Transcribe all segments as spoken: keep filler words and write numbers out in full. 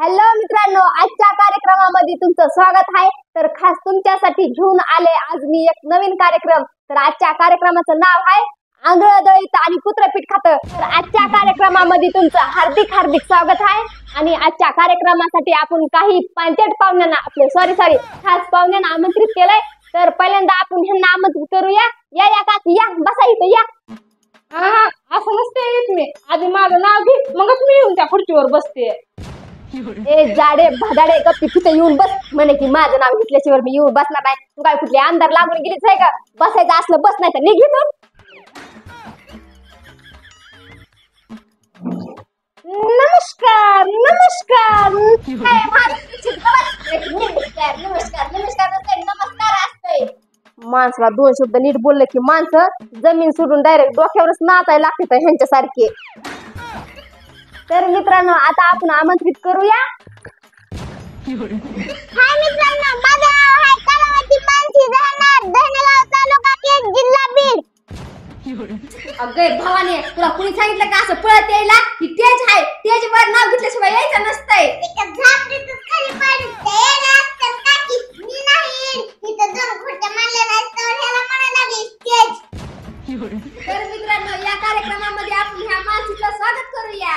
Hello मित्रांनो, आजच्या कार्यक्रमामध्ये तुमचं स्वागत आहे। तर खास तुमच्यासाठी घेऊन आले आज मी एक नवीन कार्यक्रम। तर आजच्या कार्यक्रमाचं नाव आहे आंधळ दळीत आणि कुत्रपीठ खातं। तर आजच्या कार्यक्रमामध्ये तुमचं हार्दिक हार्दिक स्वागत आहे। आणि आजच्या कार्यक्रमासाठी आपण काही पांचट पाहुण्यांना आपले सॉरी सॉरी खास पाहुण्यांना आमंत्रित केलंय। तर पहिल्यांदा आपण ह्यांना आमंत्रित करूया। या या काकी या, बसा इथं या। हा हा असं नसते येत मी, आधी माझं नाव घे मगच मी येऊन त्या खुर्चीवर बसते। ए जाडे भदाडे गप्पी तिथे येऊन बस, म्हणे की माझं नाव घेतल्याशिवाय मी येऊन बसणार नाही। तू काय कुठले आमदार लागून गेलीच आहे का? बसायचं असलं बस, नाही तर निघ इथून। नमस्कार नमस्कार काय माझं नमस्कार नमस्कार नमस्कार नसते, नमस्कार असतंय। माणसाला दोन शब्द नीट बोलले की माणसं जमीन सोडून डायरेक्ट डोक्यावरच नाचायला लागते ह्यांच्यासारखे। तर मित्रांनो, आता आपण आमंत्रित करूया। हाय मित्रांनो, माझं नाव आहे कलावती मानसी, राहणार धनेगाव तालुका केज, जिल्हा बीड। अगे भावाने, तुला कुणी सांगितलं का असं पळत यायला? ही तेज आहे, तेज वर नाव घेतल्याशिवाय यायचं नसतंय। एका झापडीतच खाली पडते ना असतं काकी, मी नाही इथं दोन खोट्या मारलेल्या असतं ह्याला म्हणायला लागली तेज। तर मित्रांनो, या कार्यक्रमामध्ये आपण ह्या माणसीचं स्वागत करूया।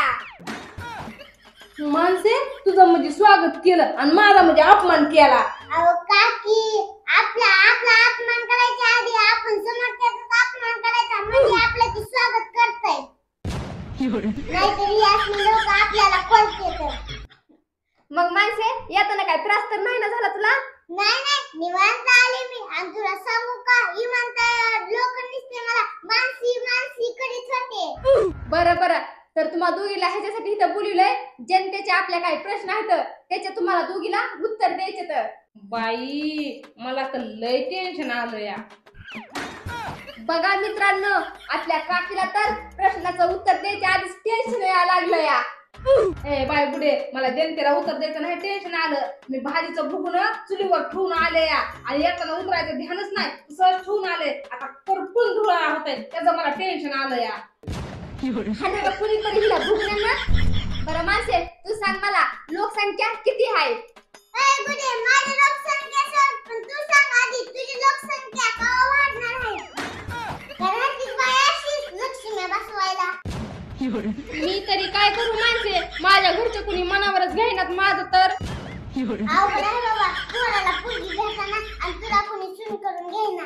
माणसे तुझं म्हणजे स्वागत केलं आणि माझा म्हणजे अपमान केला। अहो काकी, आपला आपला अपमान करायच्या आधी आपण समोरच्याचा अपमान करायचा म्हणजे आपलं ते स्वागत करतंय। नाहीतर ही असली लोक आपल्याला खोलतात। मग माणसे येताना काय त्रास तर नाही ना झाला तुला? नाही नाही, निवांत आले मी। आणि तुला सांगू का, इमानदार लोक नुसते मला मानसी मानसी करीत होते। बरं बरं, तर तुम्हाला दोघीला ह्याच्यासाठी इथं बोलवलंय, जनतेचे आपल्या काही प्रश्न आहेत त्याचे तुम्हाला दोघीला उत्तर द्यायचे। तर बाई मला तर लय टेन्शन आलं या। बघा मित्रांनो, आपल्या काकीला तर प्रश्नाचं उत्तर द्यायच्या आधीच टेन्शन यायला लागलं या। ए बाय बुडे, मला जनतेला उत्तर द्यायचं नाही टेन्शन आलं। मी भाजीचं भुगून चुलीवर ठेवून आले या आणि येताना उतरायचं ध्यानच नाही, सहज ठेवून आले। आता करपून धुळा होतंय, त्याचं मला टेन्शन आलं या। हाणाला कुणीतरी हिला भुगलं ना। बरं माणसे, तू सांग मला लोकसंख्या किती आहे? ए गुडे, माझी लोकसंख्या सोड, पण तू सांग आधी तुझी लोकसंख्या केव्हा वाढणार आहे? घरातील बायाशी लक्ष्मी बसवायला। मी तरी काय करू माणसे, माझ्या घरचे कुणी मनावरच घेईनात माझं तर। अवघड आहे बाबा, कोणाला पोरगी भेटना आणि तुला कोणी सून करून घेईना।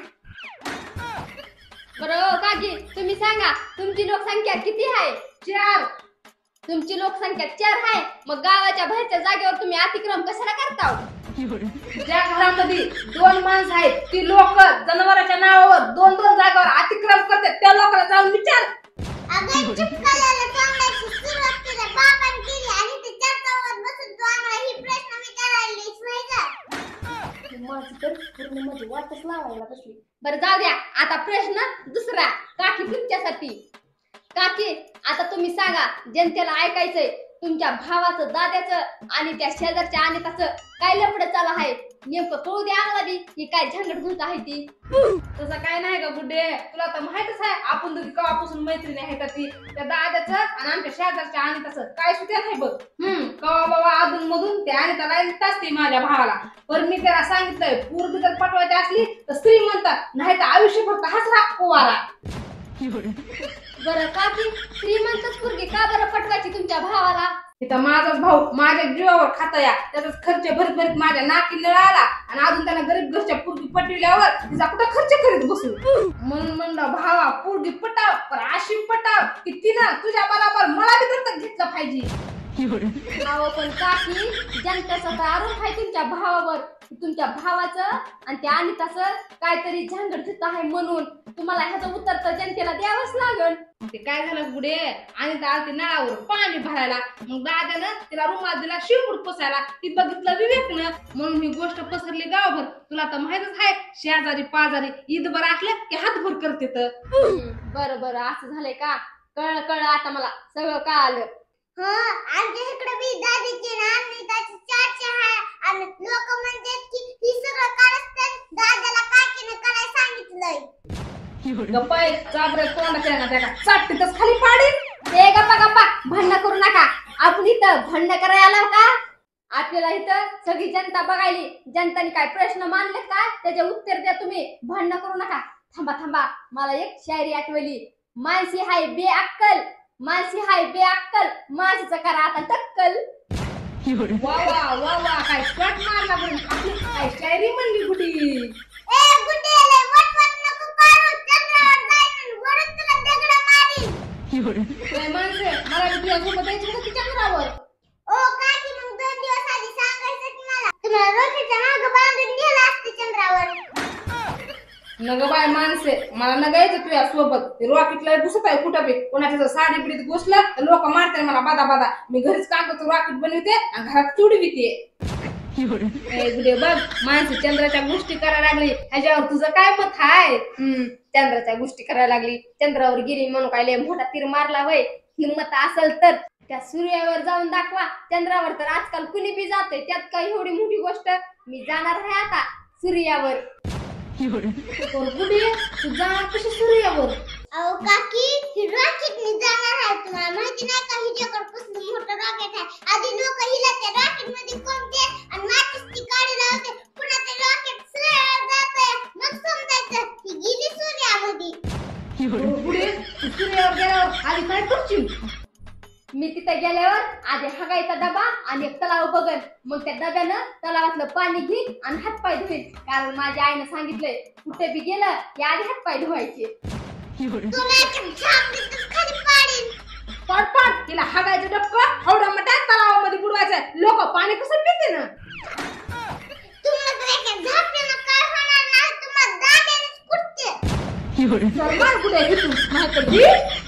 बरं काकी, तुम्ही सांगा तुमची लोकसंख्या किती आहे? चार। तुमची लोकसंख्या चार आहे, मग गावाच्या बाहेरच्या जागेवर तुम्ही अतिक्रम कशाला करता? ज्या घरामध्ये दोन माणसं आहेत ती लोक जनावरांच्या नावावर दोन दोन जागावर अतिक्रम करतात, त्या लोकांना जाऊन विचार। अगं चिपकायला तोंडाची सुरुवात तुझ्या बापाने केली आणि ते चर्चावर बसून तू आम्हाला ही प्रश्न विचारायलीस नाही का? माझी तर पूर्ण मध्ये वाटच लावायला बसली। बरं जाऊ द्या, आता प्रश्न दुसरा काकी तुमच्यासाठी। काकी, आता तुम्ही सांगा, जनतेला ऐकायचंय तुमच्या भावाचं दाद्याचं आणि त्या शेजारच्या अनिताचं काय लफडं चालू आहे, नेमकं कळू द्या आम्हाला की काय झंझट घुसत आहे ती। तसं काय नाही का गुड्डे, तुला तर माहितच आहे आपण दोघी कवापासून मैत्रिणी आहे का ती। त्या दाद्याचं आणि आमच्या शेजारच्या अनिताचं काय सुट्यात आहे बघ। हम्म कवा बाबा अधून मधून त्या अनिताला येत असते माझ्या भावाला, पण मी त्याला सांगितलंय पूर्वी जर पटवायची असली तर स्त्री म्हणतात, नाही तर आयुष्यभर हसरा कुवारा। बरं काकी, श्रीमंतच पोरगी का बरं पटवायची तुमच्या भावाला? तिथं माझाच भाऊ माझ्या जीवावर खाता या, त्याचाच खर्च भरत भरत माझ्या नाकी नळ आला आणि अजून त्याला गरीब घरच्या पोरगी पटविल्यावर तिचा कुठं खर्च करीत बसू। म्हणून म्हणलं भावा पोरगी पटाव, पण अशी पटाव की तिनं तुझ्या बरोबर मला बी दत्तक घेतलं पाहिजे। अहो पण काकी, जनतेचा तर आरोप आहे तुमच्या भावावर, तुमच्या भावाचं आणि त्या अनिताचं काहीतरी झंझट घुसत आहे, म्हणून तुम्हाला ह्याचं उत्तर तर जनतेला द्यावंच लागल। ते काय झालं पुढे, अनिता आलती नळावर पाणी भरायला, मग दादानं तिला रुमाल दिला शिवपूड पुसायला, ती बघितलं विवेकनं, म्हणून ही गोष्ट पसरली गावभर। तुला तर माहितच आहे, शेजारी पाजारी ईदभर असलं की हातभर करते तर। बरं बरं, असं झालंय का? कळलं कळलं, आता मला सगळं कळालं। हो, आमच्या इकडे बी दादीची ना अनिताची चर्चा आहे आणि लोक म्हणतात की ही सगळं कारस्थान दादाला काकीने करायला सांगितलंय। गप्पाय चाबरे तोंडाच्या ना त्याला चाटतीतच खाली पाडीन। ए गप्पा गप्पा, भांडण करू नका। आपण इथं भांडण करायला आलो का? आपल्याला इथं सगळी जनता बघायली, जनताने काय प्रश्न मांडले का त्याचे उत्तर द्या तुम्ही, भांडण करू नका. थांबा थांबा, मला एक शायरी आठवली. माणसी हाय बेअक्कल, माणसी हाय बेअक्कल, माणसाचं करा आता टक्कल. वा वा वा वा, काय शॉट मारला बरं. आपली काय शायरी म्हणली गुडी. ए गुड्डे लय वटवट नको करू, चंद्रावर जाईन वरून तुला दगड मारीन. काय माणसे, मला बी तुझ्यासोबत जायचं होतं की चंद्रावर. ओ काकी मग दोन दिवस आधी सांगायचं की मला, तुम्हाला रोटीच्या मागं बांधून नेलं असतं चंद्रावर. नग बाय माणसे, मला न गायचं तुझ्या सोबत. रॉकेटला घुसत आहे कुठं बी, कोणाच्या साडी बिडीत घुसलं तर लोक मारतात मला बादा बादा. मी घरीच काम करतो, रॉकेट बनवते आणि घरात तुडविते. गुडे बघ, माणसं चंद्राच्या गोष्टी करायला लागली, ह्याच्यावर तुझं काय मत आहे? हम्म चंद्राच्या गोष्टी करायला लागली, चंद्रावर गेली म्हणून काय लय मोठा तीर मारला वय. हिंमत असेल तर त्या सूर्यावर जाऊन दाखवा. चंद्रावर तर आजकाल कुणी बी जाते, त्यात काही एवढी मोठी गोष्ट. मी जाणार आहे आता सूर्यावर. गुडी, तू जाणार कशी सूर्यावर? अहो काकी, ही रॉकेटने जाणार आहे. तुम्हाला माहिती नाही का हिच्याकडे कसलं मोठं रॉकेट आहे. आधी लोक हिला त्या रॉकेट मध्ये कोंबते आणि माचिसची काडी लावते, पुन्हा ते रॉकेट सूर्यावर जाते, मग समजायचं ही गेली सूर्यामध्ये. गुडी, तू सूर्यावर गेल्यावर आधी काय करशील? मी तिथे गेल्यावर आधी हगायचा डबा आणि एक तलाव बघन, मग त्या डब्यानं तलावातलं पाणी घेईन आणि हातपाय धुईन. कारण माझ्या आईनं सांगितलंय कुठे बी गेलं की आधी हातपाय धुवायचे. तुला झाप देतच खाली पाडीन. पाड पाड, तिला हागायचं डबकं एवढं मोठ्या तलावामध्ये बुडवायचं. लोक पाणी कसं पिते ना. तुम्हाला तर एका झापण्यानं काय होणार नाही, तुम्हाला दाण्यानेच कुटते. चल मार गुडे, इथून नाही तर